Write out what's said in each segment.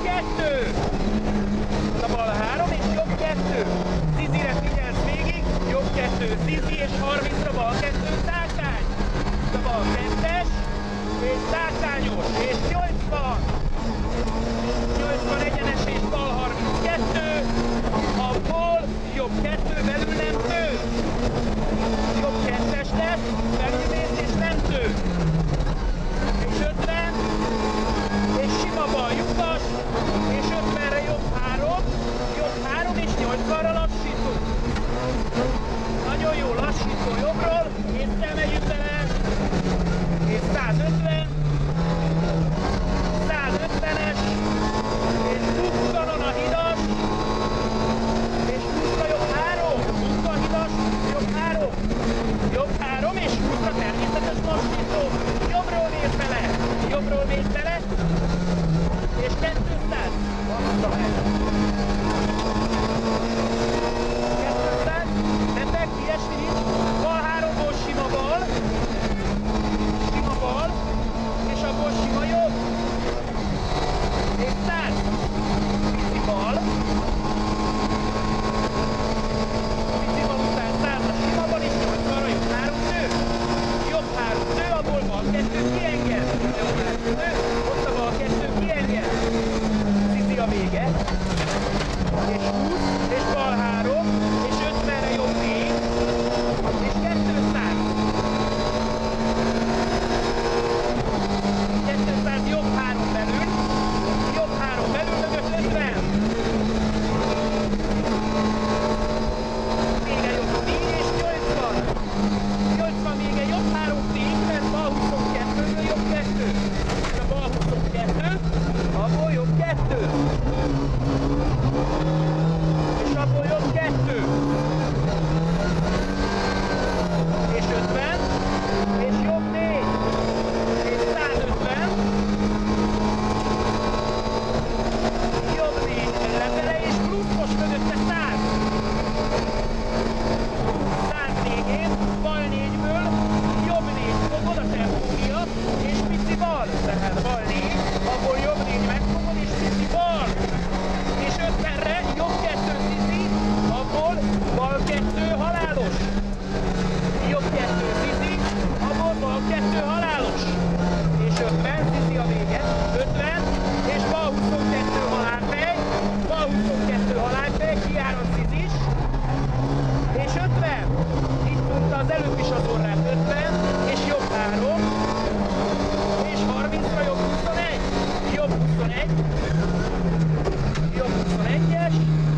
2. A bal 3 és jobb 2. Zizire figyelsz végig, jobb 2. Zizi és 30-ra bal 2 tákány. A bal 2-es és tákányos és 80. 80 egyenes és bal 32. Abból jobb 2 belül nem tő. Jobb 2-es lesz, belül mész és nem tő. És 50. És sima bal lyukas, és 50-re jobb 3 és 80-ra lassító. Nagyon jó, lassító jobbról, észre megyünk bele, és 150, 150-es, és 20-on a hidas, és 20-ra jobb 3, 20 a hidas, jobb 3, és 20-ra természetes lassító, jobbról mész bele, és 200, azt a helyet. 200, tettek, ilyesmi nincs, bal 3-ból sima bal, és abból sima jobb, és 100, pici bal után 100-ra sima bal, és 80-ra jobb 3 tő, abból bal 2 kienged, ott a bal 2 kienged, Zizi a vége, és 20, és bal 3, és 50-re jobb 4, és 200. 200 jobb 3 belül, mögött 50. Még egy jobb 4 és 80. 80 még egy jobb 3 4, mert bal 22-ből jobb 2. És a bal 22, abból jobb 2. És abból jobb 2. És 50, és jobb 4. És 150. Jobb 4 lefele, és plusz most mögötte 100. 100 végén, bal 4-ből, jobb 4 fogod a tempója, és pici bal. Tehát bal 4, abból jobb 4 megfogod, és pici bal. És 50-re jobb 2 Zizi, abból bal 2 halálos. Jobb 2 Zizi, abból bal 2 halálos. És 50, Zizi a vége. 50, és bal 22 halálfej, bal 22 halálfej, kijár a Zizis. És 50, itt mondta az előbb is az orrát, 50, és jobb 3, és 30-ra jobb 21, jobb 21, jobb 21-es,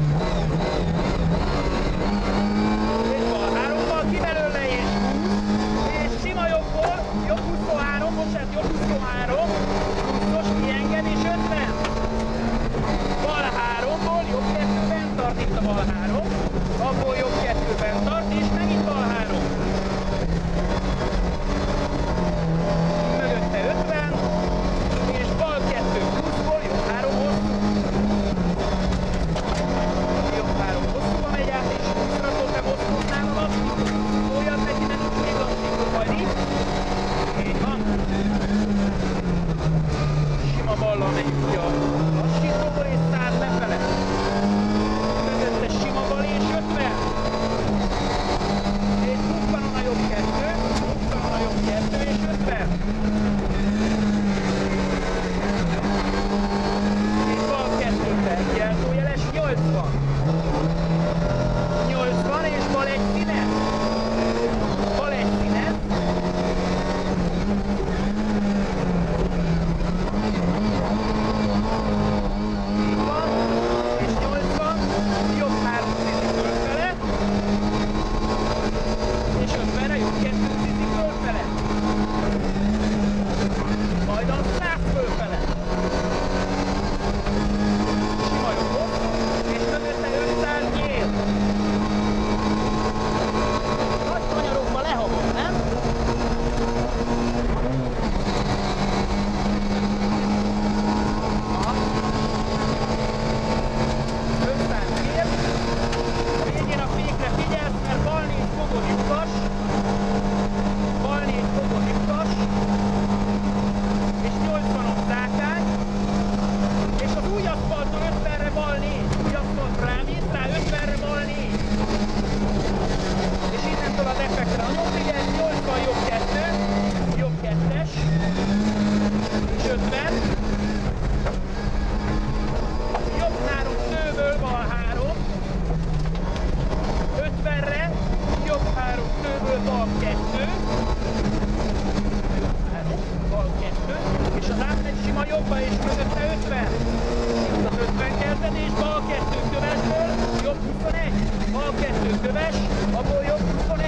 és bal 3-mal ki belőle, és 20, és sima jobbból, jobb 23, bocsánat, jobb 23, 20-os kienged, és 50. Bal 3-ból jobb 2-ben tart, itt a bal 3, abból jobb 2-ben tart, és megint bal 3. Mögötte 50, és bal 2 20-ból jobb 3 hosszú. Jobb 3 hosszúba megy át, és 20-ra totem osztotnál a lassítójat, neki nem így még lassító majd itt. Így van. Sima ballal megyünk ki a lassítóból, és 100 lefele. Mögötte sima bal, és 50. vezetés, bal 2 kövesből, jobb 21, bal 2 köves, abból jobb 21.